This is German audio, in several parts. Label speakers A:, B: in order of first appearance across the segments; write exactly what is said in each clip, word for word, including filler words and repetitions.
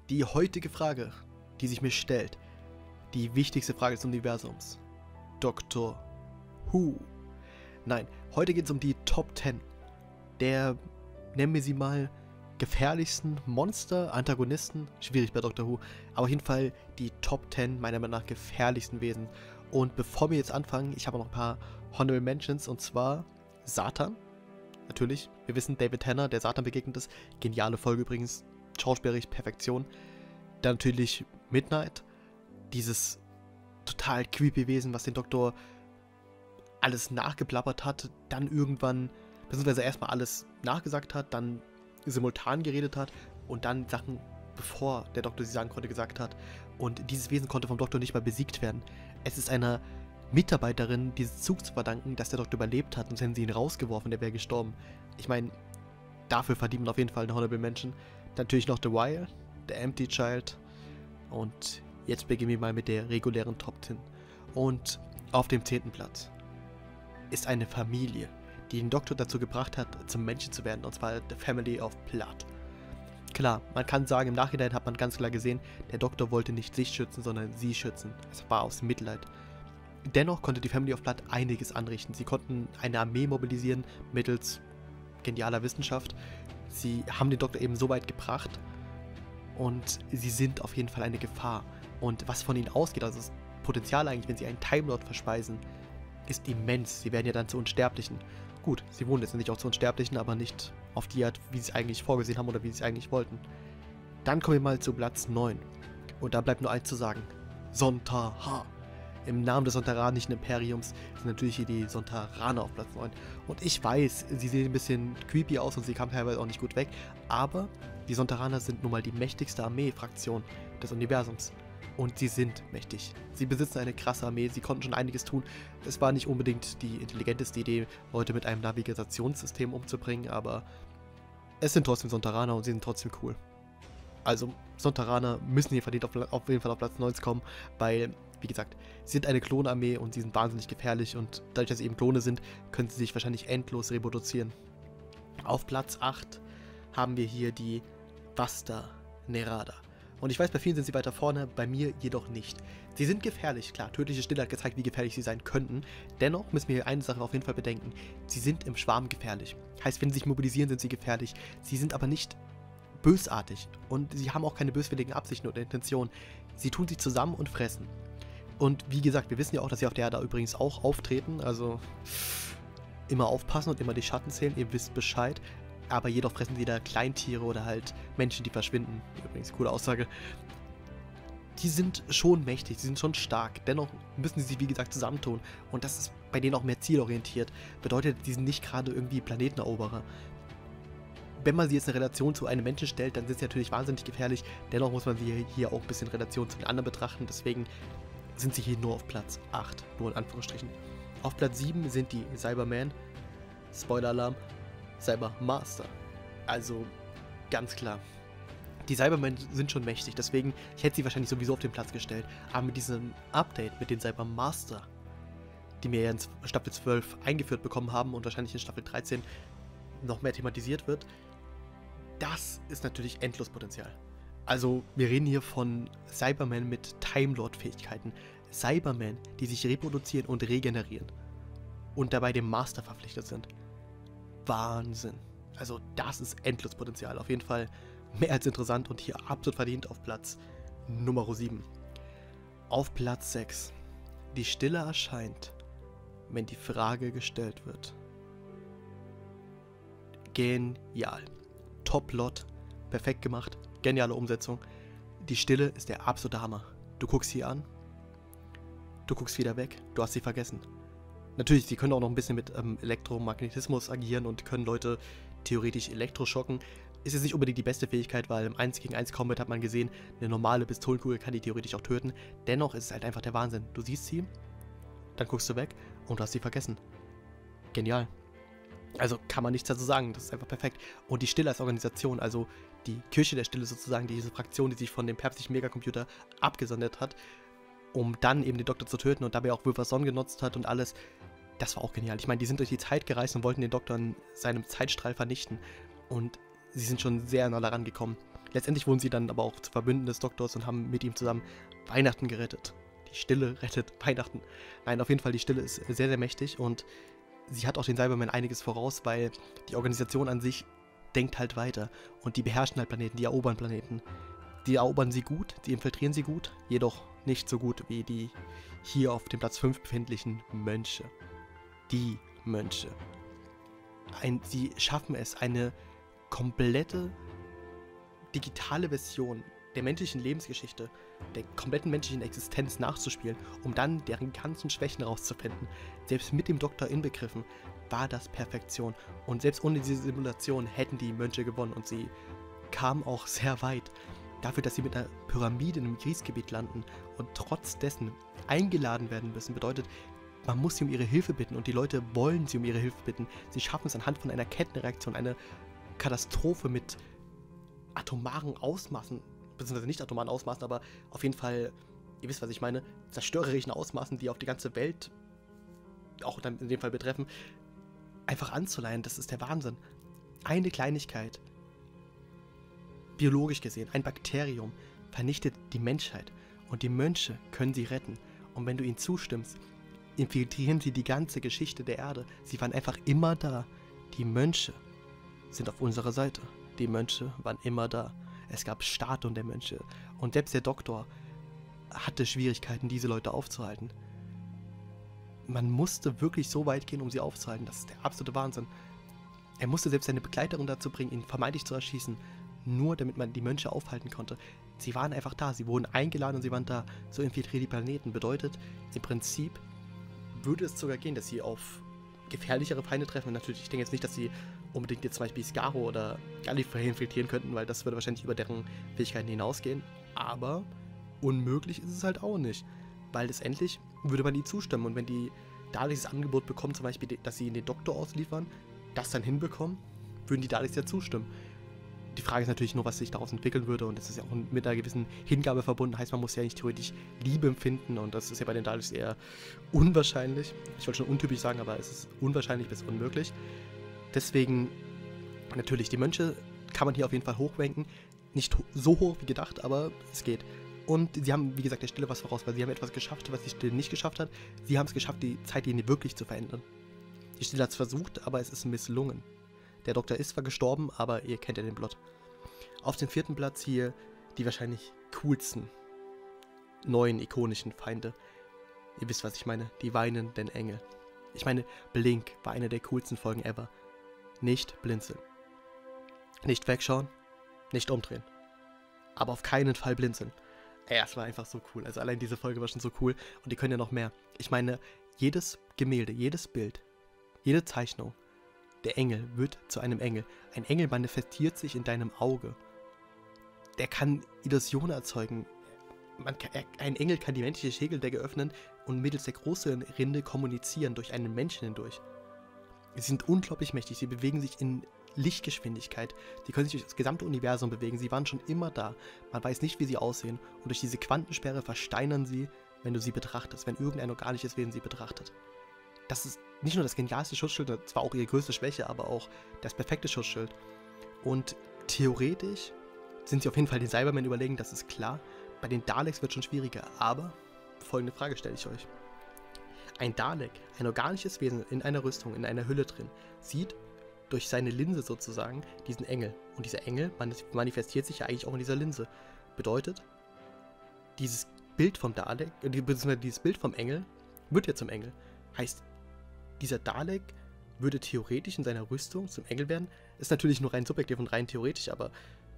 A: Die heutige Frage, die sich mir stellt, die wichtigste Frage des Universums. Doktor Who. Nein, heute geht es um die Top zehn der, nennen wir sie mal, gefährlichsten Monster, Antagonisten, schwierig bei Doktor Who, aber auf jeden Fall die Top zehn meiner Meinung nach gefährlichsten Wesen. Und bevor wir jetzt anfangen, ich habe noch ein paar Honorable Mentions, und zwar Satan. Natürlich, wir wissen, David Tennant, der Satan begegnet ist. Geniale Folge übrigens, schauspielerisch Perfektion. Dann natürlich Midnight, dieses total creepy Wesen, was den Doktor alles nachgeplappert hat, dann irgendwann, beziehungsweise erstmal alles nachgesagt hat, dann simultan geredet hat und dann Sachen, bevor der Doktor sie sagen konnte, gesagt hat. Und dieses Wesen konnte vom Doktor nicht mal besiegt werden. Es ist einer Mitarbeiterin dieses Zugs zu verdanken, dass der Doktor überlebt hat, sonst hätten sie ihn rausgeworfen, der wäre gestorben. Ich meine, dafür verdient man auf jeden Fall eine Honorable Mention. Natürlich noch The Wire, The Empty Child, und jetzt beginnen wir mal mit der regulären Top zehn. Und auf dem zehnten Platz ist eine Familie, die den Doktor dazu gebracht hat, zum Menschen zu werden, und zwar The Family of Blood. Klar, man kann sagen, im Nachhinein hat man ganz klar gesehen, der Doktor wollte nicht sich schützen, sondern sie schützen. Es war aus Mitleid. Dennoch konnte die Family of Blood einiges anrichten. Sie konnten eine Armee mobilisieren mittels genialer Wissenschaft. Sie haben den Doktor eben so weit gebracht und sie sind auf jeden Fall eine Gefahr. Und was von ihnen ausgeht, also das Potenzial eigentlich, wenn sie einen Time Lord verspeisen, ist immens. Sie werden ja dann zu Unsterblichen. Gut, sie wurden jetzt nicht auch zu Unsterblichen, aber nicht auf die Art, wie sie es eigentlich vorgesehen haben oder wie sie es eigentlich wollten. Dann kommen wir mal zu Platz neun. Und da bleibt nur eins zu sagen. Sontaha. Im Namen des Sontaranischen Imperiums sind natürlich hier die Sontaraner auf Platz neun. Und ich weiß, sie sehen ein bisschen creepy aus und sie kamen teilweise auch nicht gut weg, aber die Sontaraner sind nun mal die mächtigste Armee-Fraktion des Universums. Und sie sind mächtig. Sie besitzen eine krasse Armee, sie konnten schon einiges tun. Es war nicht unbedingt die intelligenteste Idee, Leute mit einem Navigationssystem umzubringen, aber es sind trotzdem Sontaraner und sie sind trotzdem cool. Also, Sontaraner müssen hier verdient auf, auf jeden Fall auf Platz neun kommen, weil, wie gesagt, sie sind eine Klonarmee und sie sind wahnsinnig gefährlich, und dadurch, dass sie eben Klone sind, können sie sich wahrscheinlich endlos reproduzieren. Auf Platz acht haben wir hier die Vasta Nerada. Und ich weiß, bei vielen sind sie weiter vorne, bei mir jedoch nicht. Sie sind gefährlich, klar, tödliche Stille hat gezeigt, wie gefährlich sie sein könnten. Dennoch müssen wir eine Sache auf jeden Fall bedenken. Sie sind im Schwarm gefährlich. Heißt, wenn sie sich mobilisieren, sind sie gefährlich. Sie sind aber nicht bösartig und sie haben auch keine böswilligen Absichten oder Intentionen. Sie tun sich zusammen und fressen. Und wie gesagt, wir wissen ja auch, dass sie auf der Erde übrigens auch auftreten, also immer aufpassen und immer die Schatten zählen, ihr wisst Bescheid. Aber jedoch fressen sie da Kleintiere oder halt Menschen, die verschwinden. Übrigens, coole Aussage. Die sind schon mächtig, sie sind schon stark. Dennoch müssen sie sich, wie gesagt, zusammentun. Und das ist bei denen auch mehr zielorientiert. Bedeutet, die sind nicht gerade irgendwie Planeteneroberer. Wenn man sie jetzt in Relation zu einem Menschen stellt, dann sind sie natürlich wahnsinnig gefährlich. Dennoch muss man sie hier auch ein bisschen in Relation zu den anderen betrachten. Deswegen sind sie hier nur auf Platz acht, nur in Anführungsstrichen. Auf Platz sieben sind die Cybermen. Spoiler-Alarm. Cybermaster. Also, ganz klar. Die Cybermen sind schon mächtig, deswegen, ich hätte sie wahrscheinlich sowieso auf den Platz gestellt. Aber mit diesem Update, mit den Cybermaster, die wir ja in Staffel zwölf eingeführt bekommen haben und wahrscheinlich in Staffel dreizehn noch mehr thematisiert wird, das ist natürlich Endlospotenzial. Also, wir reden hier von Cybermen mit Time Lord-Fähigkeiten. Cybermen, die sich reproduzieren und regenerieren. Und dabei dem Master verpflichtet sind. Wahnsinn. Also das ist Endlospotenzial. Auf jeden Fall mehr als interessant und hier absolut verdient auf Platz Nummer sieben. Auf Platz sechs. Die Stille erscheint, wenn die Frage gestellt wird. Genial. Top-Lot. Perfekt gemacht. Geniale Umsetzung. Die Stille ist der absolute Hammer. Du guckst sie an. Du guckst wieder weg. Du hast sie vergessen. Natürlich, sie können auch noch ein bisschen mit ähm, Elektromagnetismus agieren und können Leute theoretisch elektroschocken. Ist jetzt nicht unbedingt die beste Fähigkeit, weil im eins gegen eins Combat hat man gesehen, eine normale Pistolenkugel kann die theoretisch auch töten. Dennoch ist es halt einfach der Wahnsinn. Du siehst sie, dann guckst du weg und du hast sie vergessen. Genial. Also kann man nichts dazu sagen, das ist einfach perfekt. Und die Stille als Organisation, also die Kirche der Stille sozusagen, diese Fraktion, die sich von dem päpstlichen Megacomputer abgesondert hat, um dann eben den Doktor zu töten und dabei auch Wilverson genutzt hat und alles. Das war auch genial. Ich meine, die sind durch die Zeit gereist und wollten den Doktor in seinem Zeitstrahl vernichten. Und sie sind schon sehr nah daran gekommen. letztendlich wurden sie dann aber auch zu Verbündeten des Doktors und haben mit ihm zusammen Weihnachten gerettet. Die Stille rettet Weihnachten. Nein, auf jeden Fall, die Stille ist sehr, sehr mächtig und sie hat auch den Cybermen einiges voraus, weil die Organisation an sich denkt halt weiter und die beherrschen halt Planeten, die erobern Planeten. Die erobern sie gut, die infiltrieren sie gut, jedoch nicht so gut wie die hier auf dem Platz fünf befindlichen Mönche. Die Mönche. Ein, sie schaffen es, eine komplette digitale Version der menschlichen Lebensgeschichte, der kompletten menschlichen Existenz nachzuspielen, um dann deren ganzen Schwächen rauszufinden. Selbst mit dem Doktor inbegriffen war das Perfektion. Und selbst ohne diese Simulation hätten die Mönche gewonnen und sie kamen auch sehr weit. Dafür, dass sie mit einer Pyramide in einem Kriegsgebiet landen und trotz dessen eingeladen werden müssen, bedeutet, man muss sie um ihre Hilfe bitten und die Leute wollen sie um ihre Hilfe bitten. Sie schaffen es anhand von einer Kettenreaktion, eine Katastrophe mit atomaren Ausmaßen, beziehungsweise nicht atomaren Ausmaßen, aber auf jeden Fall, ihr wisst, was ich meine, zerstörerischen Ausmaßen, die auf die ganze Welt, auch in dem Fall betreffen, einfach anzuleihen. Das ist der Wahnsinn. Eine Kleinigkeit, biologisch gesehen, ein Bakterium, vernichtet die Menschheit und die Mönche können sie retten. Und wenn du ihnen zustimmst, infiltrieren sie die ganze Geschichte der Erde. Sie waren einfach immer da. Die Mönche sind auf unserer Seite. Die Mönche waren immer da. Es gab Statuen der Mönche. Und selbst der Doktor hatte Schwierigkeiten, diese Leute aufzuhalten. Man musste wirklich so weit gehen, um sie aufzuhalten. Das ist der absolute Wahnsinn. Er musste selbst seine Begleiterin dazu bringen, ihn vermeintlich zu erschießen, nur damit man die Mönche aufhalten konnte. Sie waren einfach da, sie wurden eingeladen und sie waren da. So infiltriert die Planeten. Bedeutet, im Prinzip würde es sogar gehen, dass sie auf gefährlichere Feinde treffen. Und natürlich, ich denke jetzt nicht, dass sie unbedingt jetzt zum Beispiel Skaro oder Gallifrey infiltrieren könnten, weil das würde wahrscheinlich über deren Fähigkeiten hinausgehen. Aber unmöglich ist es halt auch nicht. Weil letztendlich würde man ihnen zustimmen. Und wenn die Daleks das Angebot bekommen, zum Beispiel, dass sie ihn den Doktor ausliefern, das dann hinbekommen, würden die Daleks ja zustimmen. Die Frage ist natürlich nur, was sich daraus entwickeln würde, und das ist ja auch mit einer gewissen Hingabe verbunden, heißt, man muss ja nicht theoretisch Liebe empfinden, und das ist ja bei den Daleks eher unwahrscheinlich. Ich wollte schon untypisch sagen, aber es ist unwahrscheinlich bis unmöglich. Deswegen, natürlich, die Mönche kann man hier auf jeden Fall hochranken. Nicht so hoch wie gedacht, aber es geht. Und sie haben, wie gesagt, der Stille was voraus, weil sie haben etwas geschafft, was die Stille nicht geschafft hat. Sie haben es geschafft, die Zeitlinie wirklich zu verändern. Die Stille hat es versucht, aber es ist misslungen. Der Doktor ist zwar gestorben, aber ihr kennt ja den Plot. Auf dem vierten Platz hier die wahrscheinlich coolsten, neuen, ikonischen Feinde. Ihr wisst, was ich meine. Die weinenden Engel. Ich meine, Blink war eine der coolsten Folgen ever. Nicht blinzeln. Nicht wegschauen. Nicht umdrehen. Aber auf keinen Fall blinzeln. Ey, es war einfach so cool. Also allein diese Folge war schon so cool. Und die können ja noch mehr. Ich meine, jedes Gemälde, jedes Bild, jede Zeichnung, der Engel wird zu einem Engel. Ein Engel manifestiert sich in deinem Auge. Der kann Illusionen erzeugen. Man kann, er, ein Engel kann die menschliche Schädeldecke öffnen und mittels der großen Rinde kommunizieren durch einen Menschen hindurch. Sie sind unglaublich mächtig. Sie bewegen sich in Lichtgeschwindigkeit. Sie können sich durch das gesamte Universum bewegen. Sie waren schon immer da. Man weiß nicht, wie sie aussehen. Und durch diese Quantensperre versteinern sie, wenn du sie betrachtest. Wenn irgendein organisches Wesen sie betrachtet. Das ist nicht nur das genialste Schutzschild, das war auch ihre größte Schwäche, aber auch das perfekte Schutzschild. Und theoretisch sind sie auf jeden Fall den Cybermen überlegen, das ist klar. Bei den Daleks wird es schon schwieriger, aber folgende Frage stelle ich euch. Ein Dalek, ein organisches Wesen in einer Rüstung, in einer Hülle drin, sieht durch seine Linse sozusagen diesen Engel. Und dieser Engel manifestiert sich ja eigentlich auch in dieser Linse. Bedeutet, dieses Bild vom Dalek, beziehungsweise dieses Bild vom Engel wird ja zum Engel. Heißt, dieser Dalek würde theoretisch in seiner Rüstung zum Engel werden. Ist natürlich nur rein subjektiv und rein theoretisch, aber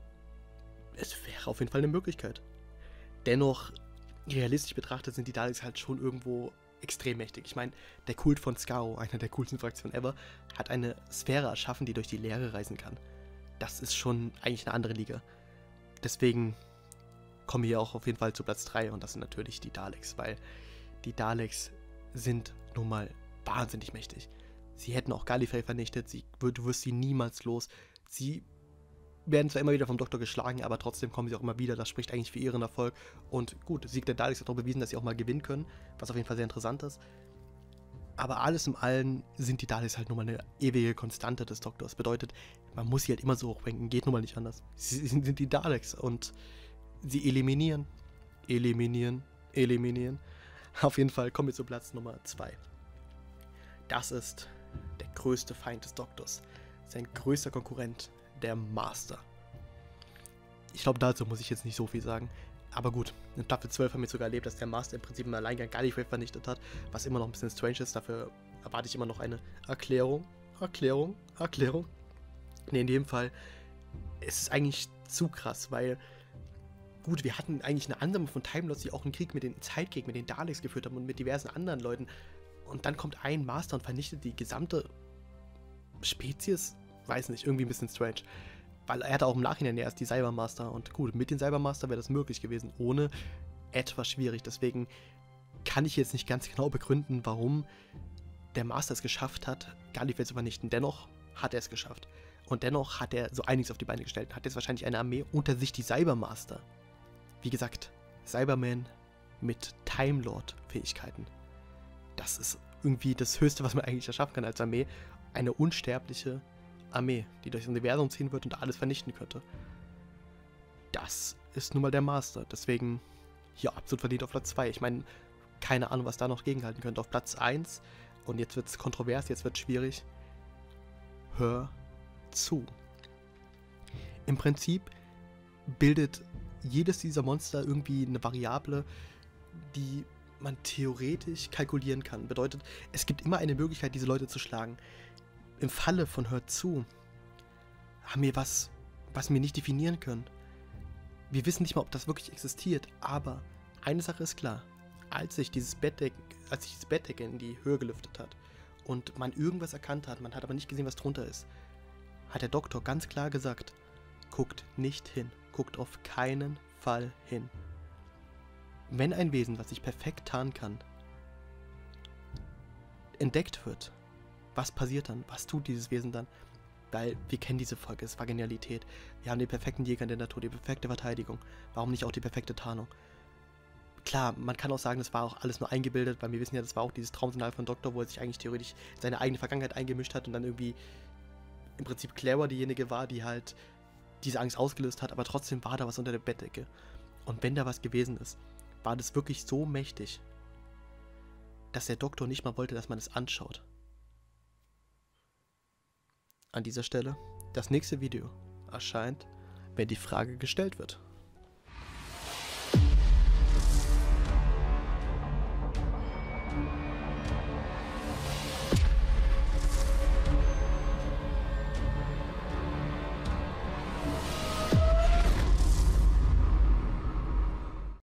A: es wäre auf jeden Fall eine Möglichkeit. Dennoch, realistisch betrachtet, sind die Daleks halt schon irgendwo extrem mächtig. Ich meine, der Kult von Skaro, einer der coolsten Fraktionen ever, hat eine Sphäre erschaffen, die durch die Leere reisen kann. Das ist schon eigentlich eine andere Liga. Deswegen kommen wir auch auf jeden Fall zu Platz drei, und das sind natürlich die Daleks, weil die Daleks sind nun mal wahnsinnig mächtig. Sie hätten auch Gallifrey vernichtet, sie, du wirst sie niemals los. Sie werden zwar immer wieder vom Doktor geschlagen, aber trotzdem kommen sie auch immer wieder. Das spricht eigentlich für ihren Erfolg. Und gut, Sieg der Daleks hat auch bewiesen, dass sie auch mal gewinnen können, was auf jeden Fall sehr interessant ist. Aber alles in allem sind die Daleks halt nun mal eine ewige Konstante des Doktors. Bedeutet, man muss sie halt immer so hochranken, geht nun mal nicht anders. Sie sind die Daleks und sie eliminieren, eliminieren, eliminieren. Auf jeden Fall kommen wir zu Platz Nummer zwei. Das ist der größte Feind des Doktors. Sein größter Konkurrent, der Master. Ich glaube, dazu muss ich jetzt nicht so viel sagen. Aber gut, in Staffel zwölf haben wir sogar erlebt, dass der Master im Prinzip im Alleingang Gallifrey vernichtet hat, was immer noch ein bisschen strange ist. Dafür erwarte ich immer noch eine Erklärung, Erklärung, Erklärung. Ne, in dem Fall ist es eigentlich zu krass, weil gut, wir hatten eigentlich eine Ansammlung von Time Lords, die auch einen Krieg mit den Zeitkrieg, mit den Daleks geführt haben und mit diversen anderen Leuten. Und dann kommt ein Master und vernichtet die gesamte Spezies. Weiß nicht, irgendwie ein bisschen strange. Weil er hatte auch im Nachhinein erst die Cybermaster. Und gut, mit den Cybermaster wäre das möglich gewesen. Ohne etwas schwierig. Deswegen kann ich jetzt nicht ganz genau begründen, warum der Master es geschafft hat, Gallifrey zu vernichten. Dennoch hat er es geschafft. Und dennoch hat er so einiges auf die Beine gestellt. Hat jetzt wahrscheinlich eine Armee unter sich, die Cybermaster. Wie gesagt, Cyberman mit Time Lord-Fähigkeiten. Das ist irgendwie das Höchste, was man eigentlich erschaffen kann als Armee. Eine unsterbliche Armee, die durchs Universum ziehen wird und alles vernichten könnte. Das ist nun mal der Master. Deswegen hier absolut verdient auf Platz zwei. Ich meine, keine Ahnung, was da noch gegenhalten könnte. Auf Platz eins, und jetzt wird es kontrovers, jetzt wird es schwierig. Hör zu. Im Prinzip bildet jedes dieser Monster irgendwie eine Variable, die man theoretisch kalkulieren kann. Bedeutet, es gibt immer eine Möglichkeit, diese Leute zu schlagen. Im Falle von Hört zu haben wir was, was wir nicht definieren können. Wir wissen nicht mal, ob das wirklich existiert, aber eine Sache ist klar. Als sich dieses Bettdecken, als sich dieses Bettdecken in die Höhe gelüftet hat und man irgendwas erkannt hat, man hat aber nicht gesehen, was drunter ist, hat der Doktor ganz klar gesagt, guckt nicht hin, guckt auf keinen Fall hin. Wenn ein Wesen, was sich perfekt tarnen kann, entdeckt wird, was passiert dann? Was tut dieses Wesen dann? Weil wir kennen diese Folge, es war Genialität. Wir haben den perfekten Jäger in der Natur, die perfekte Verteidigung. Warum nicht auch die perfekte Tarnung? Klar, man kann auch sagen, das war auch alles nur eingebildet, weil wir wissen ja, das war auch dieses Traumsignal von Doktor, wo er sich eigentlich theoretisch seine eigene Vergangenheit eingemischt hat und dann irgendwie im Prinzip Clara diejenige war, die halt diese Angst ausgelöst hat, aber trotzdem war da was unter der Bettdecke. Und wenn da was gewesen ist, war das wirklich so mächtig, dass der Doktor nicht mal wollte, dass man es anschaut. An dieser Stelle, das nächste Video erscheint, wenn die Frage gestellt wird.